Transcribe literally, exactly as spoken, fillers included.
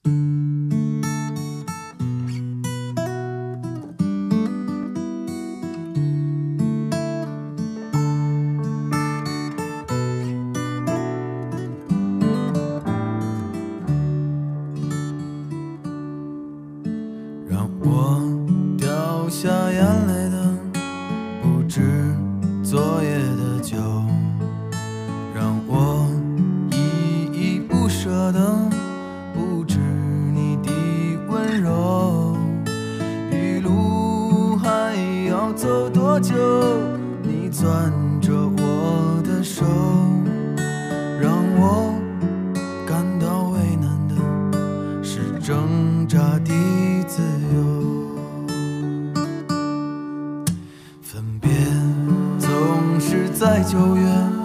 让我掉下眼泪的不止昨夜的酒，让我依依不舍的不止你的温柔。余路还要走多久？你攥着我的手，让我感到为难的是挣扎的自由。分别总是在九月。